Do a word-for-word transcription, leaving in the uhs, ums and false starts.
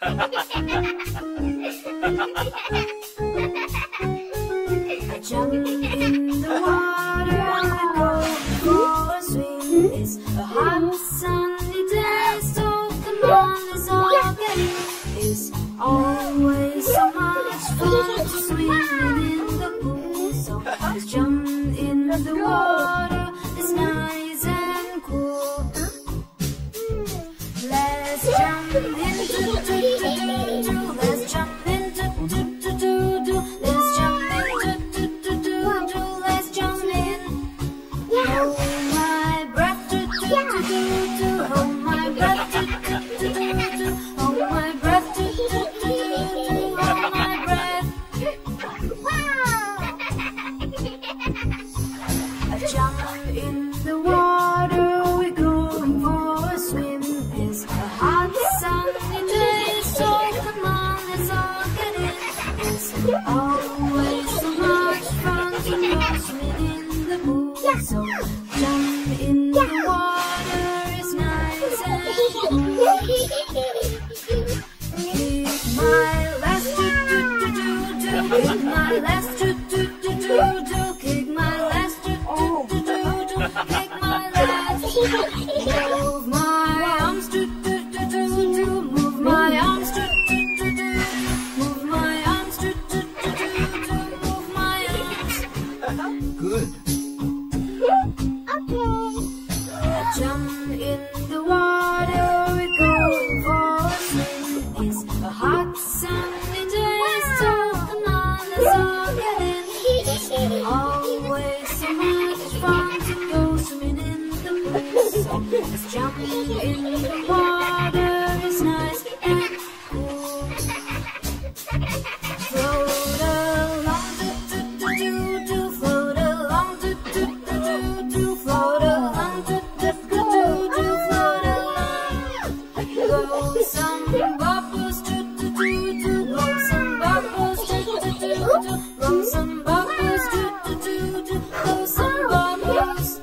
I jump in the water, I go for a swim. It's a hot sunny day, so come on, let's all get in. It's always so much fun swimming in the pool, so let's jump in the water. It's nice and cool. Let's jump into do do do do. Let's jump into do do do do. Let's jump into do do do do. Let's jump in. Hold my breath do do do do do. Hold my breath do do do do do. Hold my breath do do do do do. Hold my breath. I jump in the water. We're going for a swim. It's a hot sunny day, so come on, let's all get in. It's always so much fun to go swimming in the pool, so jump in the water. It's nice and cool. Kick my last do do do do do. Kick my last do do do do do. Kick my last do do do do do. Kick my last. Move my arms do do do do do. Move my arms do do do do. Move my arms do do do do do. Move my arms. Good. I jump in the water, we're going for a swim. It's a hot sunny day, so come on, let's all get in. It's always so much fun to go swimming in the pool, so let's jump in the water. It's nice and cool. Float along, do do do do do. Float along, do do do do do. Float along, do do do do do. Float along. Blow some bubbles, do do do do. Blow some bubbles, do do do do. Blow some bubbles, do do do do. Blow some bubbles.